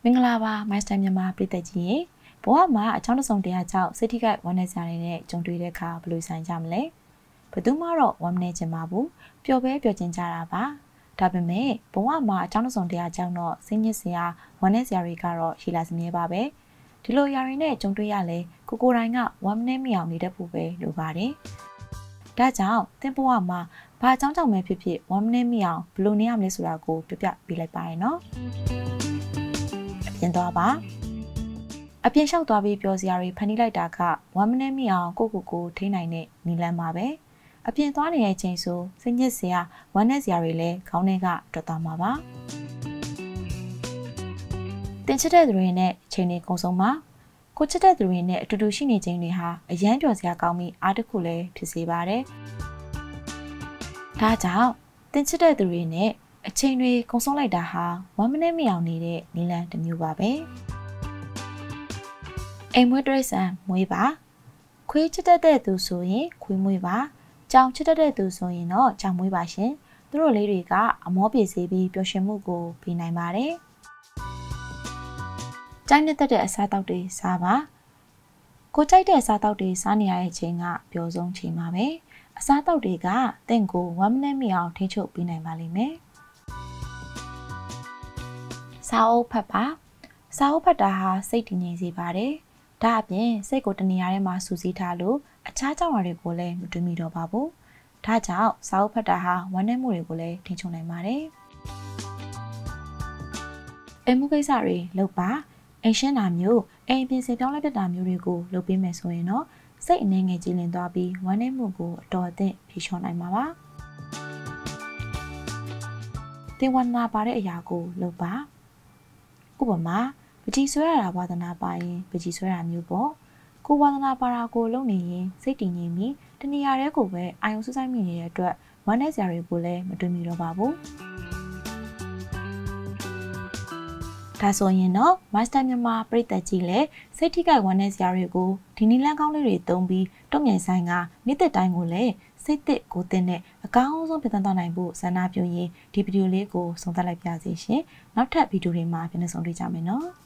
မင်္ဂလာပါမိုင်းစတိုင်မြန်မာပြည်သက်ကြီးရေဘဝမှာအချောင်းတစ်စုံတရားကြောင့်စိတ်ထိခိုက်ဝမ်းနည်းစရာတွေနဲ့ကြုံတွေ့တဲ့အခါဘယ်လိုဆိုင်ကြမလဲဘယ်သူမှတော့ဝမ်းနည်းချင်ပါဘူးပျော်ပဲပျော်ချင်ကြတာပါဒါပေမဲ့ဘဝမှာအချောင်းတစ်စုံတရားကြောင့်တော့စိတ်ညစ်စရာဝမ်းနည်းစရာတွေကတော့ရှိလာစမြဲပါပဲဒီလိုຢာတွေနဲ့ကြုံတွေ့ရလဲကိုယ်တိုင်ကဝမ်းနည်းမိအောင်နေတတ်ဖို့ပဲလိုပါတယ်ဒါကြောင့်သင်ဘဝမှာဘာအကြောင်းကြောင့်ပဲဖြစ်ဖြစ်ဝမ်းနည်းမိအောင်ဘယ်လိုနေရမလဲဆိုတာကိုပြပြပေးလိုက်ပါရနော်ပြင်သွားပါအပြင်လျှောက်သွားပြီးပြောစရာတွေဖန်တီးလိုက်တာကဝမ်းမနှဲမိအောင်ကိုထိနိုင်တဲ့နီလန်းပါပဲအပြင်သွားနေတဲ့အချိန်ဆိုစိတ်ညစ်စရာဝမ်းနည်းစရာတွေလည်းခေါင်းထဲကထွက်သွားမှာပါတင်ချစ်တဲ့သူတွေနဲ့အချိန်တွေကုန်ဆုံးမှာကိုချစ်တဲ့သူတွေနဲ့အတူတူရှိနေခြင်းတွေဟာအယမ်းပျော်စရာကောင်းပြီးအားတစ်ခုလည်းဖြစ်စေပါတယ်ဒါကြောင့်တင်ချစ်တဲ့သူတွေနဲ့အချိန်တွေကုန်ဆုံးလိုက်တာဟာဝမ်းမနှဲမိအောင်နေတဲ့နီလန်းတစ်မျိုးပါပဲအိမ်မွေးတရိษံမွေးပါခွေးချစ်တတ်တဲ့သူဆိုရင်ခွေးမွေးပါကြောင်ချစ်တတ်တဲ့သူဆိုရင်တော့ကြောင်မွေးပါရှင်သူတို့လေးတွေကအမောပြေစေပြီးပျော်ရွှင်မှုကိုပေးနိုင်ပါတယ်ကြိုက်နေတဲ့အစားအသောက်တွေစားပါကိုကြိုက်တဲ့အစားအသောက်တွေစားနေရတဲ့အချိန်ကပျော်ဆုံးချိန်ပါပဲအစားအသောက်တွေကတင့်ကိုဝမ်းမနှဲမိအောင်ထိချုပ်ပေးနိုင်ပါလိမ့်မယ်စာအုပ်ဖတ်ပါစာအုပ်ဖတ်တာဟာစိတ်တည်ငြိမ်စေပါတယ်ဒါအပြင်စိတ်ကိုတနေရာထဲမှာစူးစီးထားလို့အခြားကြောင့်တွေကိုလည်းမတွေးမိတော့ပါဘူးဒါကြောင့်စာအုပ်ဖတ်တာဟာဝမ်းနည်းမှုတွေကိုလည်းထိန်းချုပ်နိုင်ပါတယ်အိမ်မှုကိစ္စတွေလုပ်ပါအိမ်ရှင်းတာမျိုးအိမ်ပြင်ဆင်ပြောင်းလဲတတ်တာမျိုးတွေကိုလုပ်ပေးမယ်ဆိုရင်တော့စိတ်အနေငယ်ကြည်လင်သွားပြီးဝမ်းနည်းမှုကိုအတော်အသင့်ဖြေလျှော့နိုင်မှာပါသင်ဝန္ဒနာပါတဲ့အရာကိုလုပ်ပါဥပမာပကြီးဆွဲရတာဝါသနာပါရင်ပကြီးဆွဲတာမျိုးပေါ့ကိုဝါသနာပါတာကိုလုပ်နေရင်စိတ်တည်ငြိမ်ပြီးတနေရာတဲကိုပဲအာယုံစူးစိုက်မိနေတဲ့အတွက်ဝမ်းနည်းစရာတွေကိုလည်းမတွေးမိတော့ပါဘူးဒါဆိုရင်တော့မတ်စတာမြန်မာပရိသတ်ကြီးလည်းစိတ်ထိခိုက်ဝမ်းနည်းစရာတွေကိုဒီနီလန်းကောင်းလေးတွေသုံးပြီးတုံ့ပြန်ဆိုင်ကနေ့သက်တိုင်းကိုလည်းစိတ်သက်ကိုတင်တဲ့အကောင်းဆုံးပြန်သွားနိုင်ဖို့ဆန္ဒပြုရင်းဒီဗီဒီယိုလေးကိုဆုံးသက်လိုက်ပါစေရှင်နောက်ထပ်ဗီဒီယိုတွေမှာပြန်လည်ဆုံတွေ့ကြမယ်နော်